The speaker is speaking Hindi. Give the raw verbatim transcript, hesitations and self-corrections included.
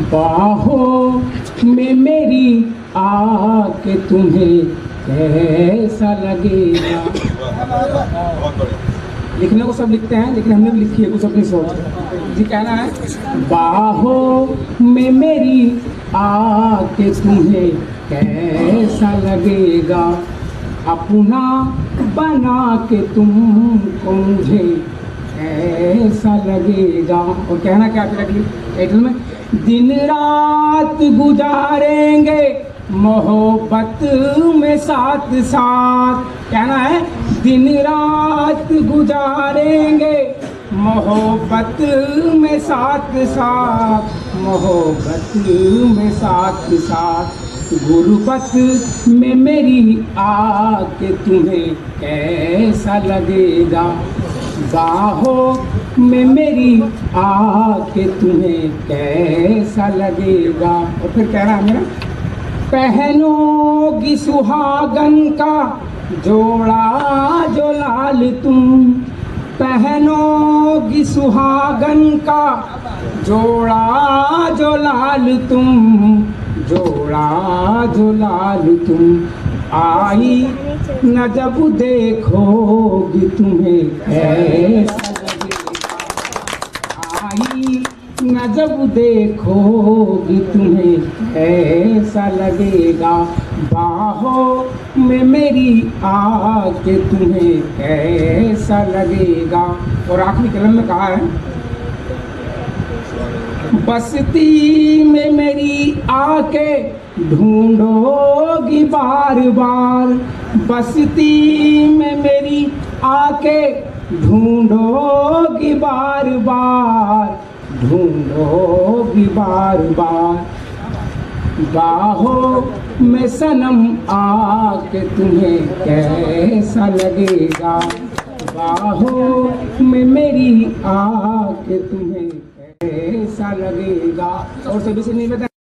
बाहों में मेरी आके तुम्हें कैसा लगेगा। लिखने को सब लिखते हैं लेकिन हमने भी लिखी है कुछ अपनी सोच जी। कहना है बाहों में मेरी आके तुम्हें कैसा लगेगा, अपना बना के तुमको मुझे कैसा लगेगा। और कहना क्या फिर अगली टाइटल में, दिन रात गुजारेंगे मोहब्बत में साथ साथ। कहना है दिन रात गुजारेंगे मोहब्बत में साथ साथ, मोहब्बत में साथ साथ। गुर्बत में मेरी आके तुम्हें कैसा लगेगा, बाहों में मेरी आके तुम्हें कैसा लगेगा। और फिर कह रहा है मेरा, पहनोगी सुहागन का जोड़ा जो लाल तुम, पहनोगी सुहागन का जोड़ा जो लाल तुम, जोड़ा जो लाल तुम। आई न जब देखोगी तुम्हें कैसा लगेगा, आई न जब देखोगी तुम्हें कैसा लगेगा, बाहों में मेरी आके तुम्हें कैसा लगेगा। और आखिरी कलम में कहा है, बस्ती में मेरी आके ढूंढोगी बार बार, बस्ती में मेरी आके ढूंढोगी बार बार, ढूंढोगी बार बार। बाहों में सनम आके तुम्हें कैसा लगेगा, बाहों में मेरी आके तुम्हें कैसा लगेगा। और सभी से नहीं बता